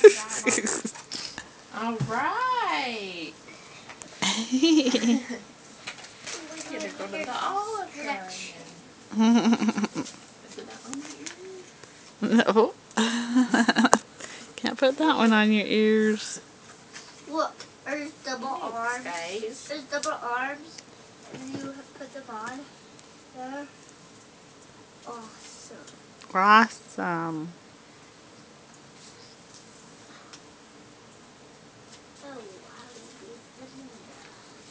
All right. We're gonna go to the olive garden. Is it on your ears? No. Can't put that one on your ears. Look, there's double arms. Guys. There's double arms, and you put them on there. Awesome. Awesome.